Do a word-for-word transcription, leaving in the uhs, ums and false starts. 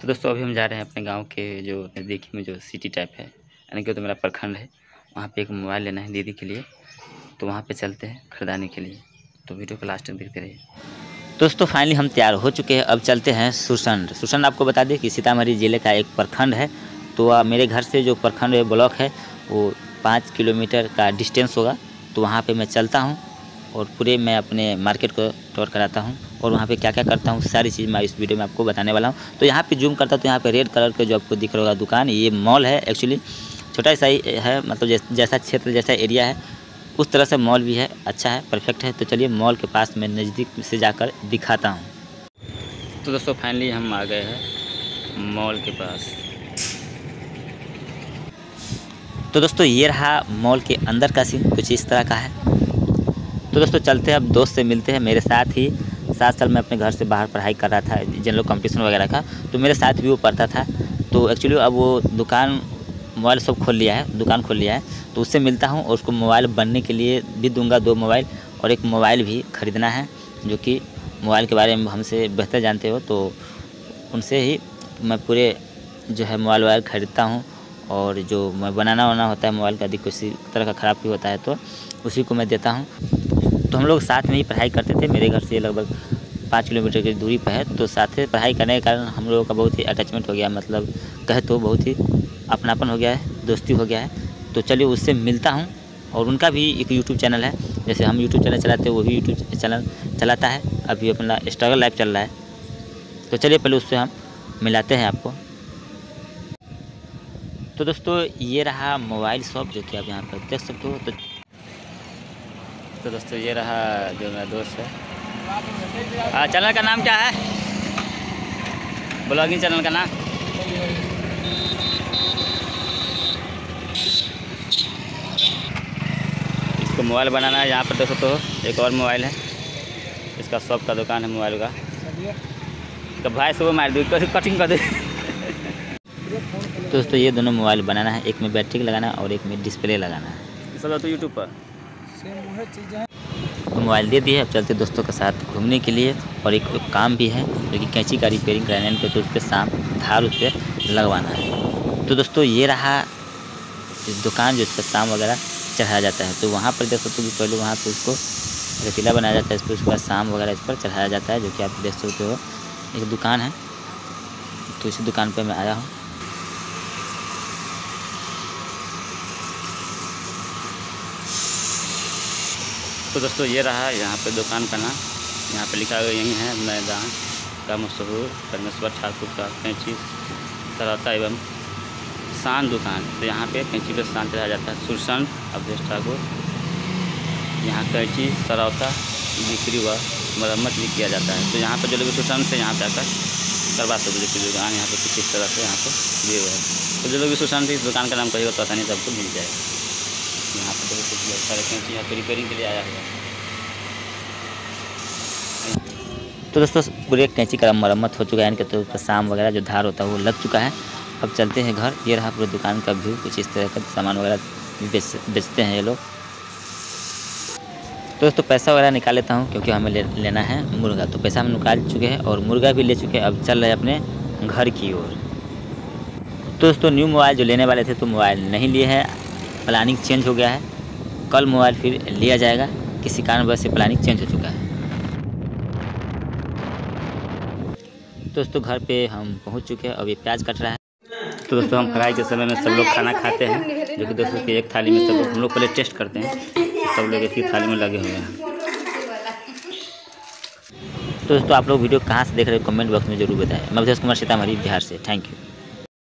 तो दोस्तों अभी हम जा रहे हैं अपने गांव के जो नज़दीकी में जो सिटी टाइप है, यानी कि तो मेरा प्रखंड है, वहाँ पे एक मोबाइल लेना है दीदी के लिए। तो वहाँ पे चलते हैं खरीदाने के लिए। तो वीडियो को लास्ट तक देखते रहिए। दोस्तों फाइनली हम तैयार हो चुके हैं। अब चलते हैं सुरसंड। सुरसंड आपको बता दें कि सीतामढ़ी ज़िले का एक प्रखंड है। तो आ, मेरे घर से जो प्रखंड ब्लॉक है वो पाँच किलोमीटर का डिस्टेंस होगा। तो वहाँ पे मैं चलता हूँ और पूरे मैं अपने मार्केट को टूर कराता हूँ और वहाँ पे क्या क्या करता हूँ सारी चीज़ मैं इस वीडियो में आपको बताने वाला हूँ। तो यहाँ पे जूम करता हूँ तो यहाँ पे रेड कलर के जो आपको दिख रहा होगा दुकान, ये मॉल है। एक्चुअली छोटा सा ही है, मतलब जैसा क्षेत्र जैसा एरिया है उस तरह से मॉल भी है, अच्छा है, परफेक्ट है। तो चलिए मॉल के पास मैं नज़दीक से जाकर दिखाता हूँ। तो दोस्तों फाइनली हम आ गए हैं मॉल के पास। तो दोस्तों ये रहा मॉल के अंदर का सीन, कुछ इस तरह का है। तो दोस्तों चलते हैं, अब दोस्त से मिलते हैं। मेरे साथ ही सात साल मैं अपने घर से बाहर पढ़ाई कर रहा था, जनरल कंपटीशन वगैरह का। तो मेरे साथ भी वो पढ़ता था। तो एक्चुअली अब वो दुकान मोबाइल सब खोल लिया है, दुकान खोल लिया है। तो उससे मिलता हूँ और उसको मोबाइल बनने के लिए भी दूंगा, दो मोबाइल और एक मोबाइल भी ख़रीदना है, जो कि मोबाइल के बारे में हमसे बेहतर जानते हो। तो उनसे ही मैं पूरे जो है मोबाइल वोबाइल ख़रीदता हूँ। और जो मैं बनाना वाना होता है मोबाइल का, यदि किसी तरह का ख़राब भी होता है तो उसी को मैं देता हूँ। तो हम लोग साथ में ही पढ़ाई करते थे। मेरे घर से लगभग पाँच किलोमीटर की दूरी पर है। तो साथ में पढ़ाई करने के कारण हम लोगों का बहुत ही अटैचमेंट हो गया, मतलब कहे तो बहुत ही अपनापन हो गया है, दोस्ती हो गया है। तो चलिए उससे मिलता हूँ। और उनका भी एक यूट्यूब चैनल है, जैसे हम यूट्यूब चैनल चलाते हैं वो भी यूट्यूब चैनल चलाता है। अभी अपना स्ट्रगल लाइफ चल रहा है। तो चलिए पहले उससे हम मिलाते हैं आपको। तो दोस्तों ये रहा मोबाइल शॉप, जो कि आप यहाँ पर देख सकते हो। तो तो दोस्तों ये रहा जो मेरा दोस्त है। आ, चैनल का नाम क्या है? ब्लॉगिंग चैनल का नाम? इसको मोबाइल बनाना है। यहाँ पर देखो तो एक और मोबाइल है, इसका शॉप का दुकान है मोबाइल का। तो भाई से वो मार दो, कटिंग कर दो। तो दोस्तों ये दोनों मोबाइल बनाना है, एक में बैटरी लगाना है और एक में डिस्प्ले लगाना है। सब तो यूट्यूब पर तो मोबाइल दे दिए। अब चलते दोस्तों के साथ घूमने के लिए। और एक, एक काम भी है जो कि कैंची का रिपेयरिंग कराने पे, तो उस पर शाम धार उस पर लगवाना है। तो दोस्तों ये रहा दुकान जो इस पर शाम वगैरह चढ़ाया जाता है। तो वहाँ पर देख सकते हो कि पहले वहाँ पर उसको रेतीला बनाया जाता है, इस पर उसके बाद शाम वगैरह इस पर चढ़ाया जाता है, जो कि आप देख सकते हो। एक दुकान है, तो इसी दुकान पर मैं आया हूँ। तो दोस्तों ये रहा यहाँ पे दुकान का नाम, यहाँ पे लिखा हुआ यही है, मैदान का मशहूर परमेश्वर ठाकुर का कैंची सरावता एवं शान दुकान। तो यहाँ पे कैंची पे शान चढ़ाया जाता है। सुरसंड अवधेश ठाकुर, यहाँ कैंची सरावता बिक्री व मरम्मत भी किया जाता है। तो यहाँ पर जो लोग सुरसंड से यहाँ पे आकर करवा सकते हैं की दुकान, यहाँ पे कुछ इस तरह से यहाँ पे दिए हुए हैं। तो जो लोग सुरसंड इस दुकान का नाम कहिएगा तो आसानी से आपको मिल जाएगा। यहाँ पर देखो कुछ बहुत सारे कैंची यहाँ पे रिपेयरिंग के लिए आया हुआ है। तो दोस्तों पूरे कैंची का मरम्मत हो चुका है, इनके तो शाम वगैरह जो धार होता है वो लग चुका है। अब चलते हैं घर। ये रहा पूरे दुकान का व्यू, कुछ इस तरह का सामान वगैरह बेच बेचते हैं ये लोग। तो दोस्तों पैसा वगैरह निकाल लेता हूँ, क्योंकि हमें ले, लेना है मुर्गा। तो पैसा हम निकाल चुके हैं और मुर्गा भी ले चुके हैं। अब चल रहे हैं अपने घर की ओर। तो दोस्तों न्यू मोबाइल जो लेने वाले थे तो मोबाइल नहीं लिए हैं, प्लानिंग चेंज हो गया है। कल मोबाइल फिर लिया जाएगा, किसी कारणवश से प्लानिंग चेंज हो चुका है। दोस्तों घर पे हम पहुंच चुके हैं। अब ये प्याज कट रहा है। तो दोस्तों हम फ्राई के समय में सब लोग खाना खाते हैं, जो कि दोस्तों की एक थाली में सब लोग हम लोग पहले टेस्ट करते हैं। सब लोग एक ही थाली में लगे हुए हैं। तो दोस्तों आप लोग वीडियो कहाँ से देख रहे हो कमेंट बॉक्स में जरूर बताएं। मैं अवधेश कुमार, सीतामढ़ी, बिहार से। Thank you.